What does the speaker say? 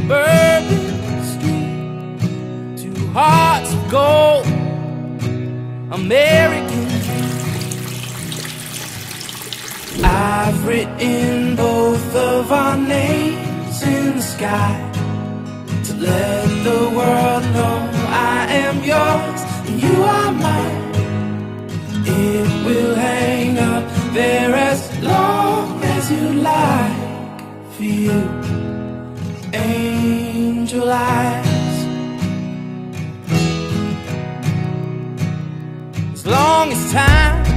Bourbon Street, two hearts of gold, American. I've written both of our names in the sky to let the world know I am yours and you are mine. It will hang up there as long as you like. For you, angel eyes. As long as time